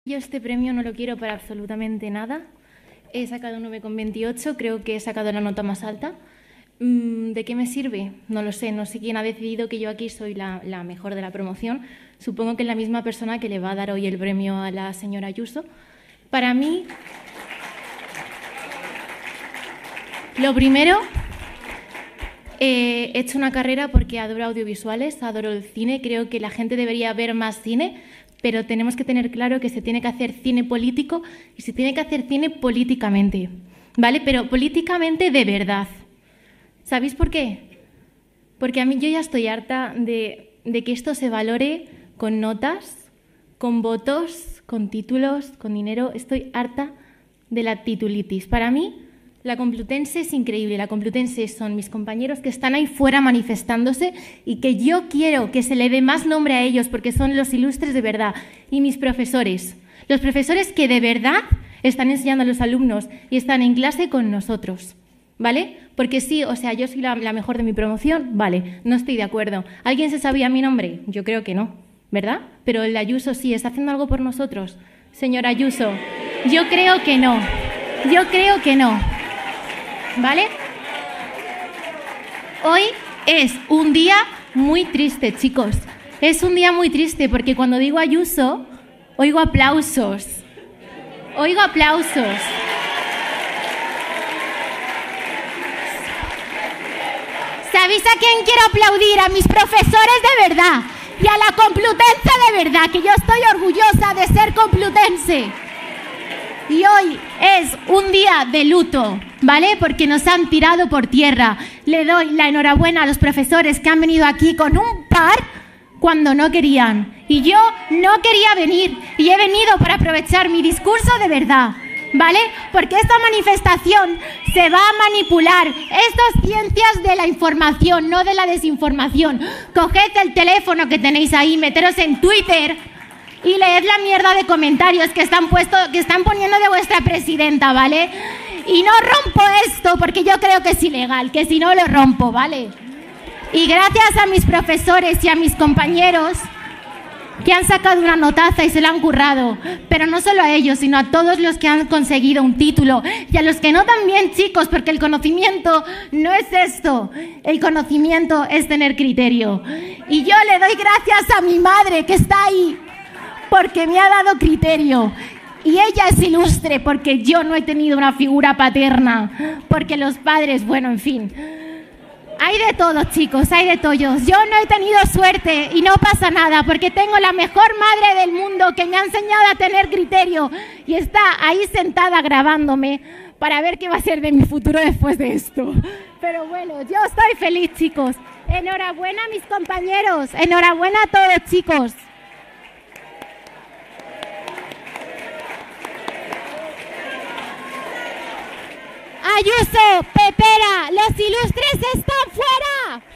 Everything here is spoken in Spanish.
Yo este premio no lo quiero para absolutamente nada. He sacado un 9,28, creo que he sacado la nota más alta. ¿De qué me sirve? No lo sé, no sé quién ha decidido que yo aquí soy la mejor de la promoción. Supongo que es la misma persona que le va a dar hoy el premio a la señora Ayuso. Para mí, lo primero, he hecho una carrera porque adoro audiovisuales, adoro el cine, creo que la gente debería ver más cine, pero tenemos que tener claro que se tiene que hacer cine político y se tiene que hacer cine políticamente, ¿vale? Pero políticamente de verdad. ¿Sabéis por qué? Porque a mí yo ya estoy harta de que esto se valore con notas, con votos, con títulos, con dinero. Estoy harta de la titulitis. Para mí, la Complutense es increíble. La Complutense son mis compañeros que están ahí fuera manifestándose y que yo quiero que se le dé más nombre a ellos porque son los ilustres de verdad. Y mis profesores, los profesores que de verdad están enseñando a los alumnos y están en clase con nosotros, ¿vale? Porque sí, o sea, yo soy la mejor de mi promoción, vale, no estoy de acuerdo. ¿Alguien se sabía mi nombre? Yo creo que no, ¿verdad? Pero el Ayuso sí, ¿está haciendo algo por nosotros? Señora Ayuso, yo creo que no, ¿vale? Hoy es un día muy triste, chicos. Es un día muy triste porque cuando digo Ayuso, oigo aplausos. Oigo aplausos. ¿Sabéis a quién quiero aplaudir? A mis profesores de verdad y a la Complutense de verdad, que yo estoy orgullosa de ser complutense. Y hoy es un día de luto, ¿vale? Porque nos han tirado por tierra. Le doy la enhorabuena a los profesores que han venido aquí con un par cuando no querían. Y yo no quería venir y he venido para aprovechar mi discurso de verdad, ¿vale? Porque esta manifestación se va a manipular. Esto es ciencias de la información, no de la desinformación. Coged el teléfono que tenéis ahí, meteros en Twitter y leed la mierda de comentarios que están poniendo de vuestra presidenta, ¿vale? Y no rompo esto porque yo creo que es ilegal, que si no lo rompo, ¿vale? Y gracias a mis profesores y a mis compañeros que han sacado una notaza y se la han currado, pero no solo a ellos, sino a todos los que han conseguido un título y a los que no también, chicos, porque el conocimiento no es esto, el conocimiento es tener criterio. Y yo le doy gracias a mi madre que está ahí, porque me ha dado criterio. Y ella es ilustre porque yo no he tenido una figura paterna, porque los padres, bueno, en fin. Hay de todo, chicos, hay de todo. Yo no he tenido suerte y no pasa nada porque tengo la mejor madre del mundo que me ha enseñado a tener criterio y está ahí sentada grabándome para ver qué va a ser de mi futuro después de esto. Pero bueno, yo estoy feliz, chicos. Enhorabuena a mis compañeros, enhorabuena a todos, chicos. Ayuso, Pepera, los ilustres están fuera.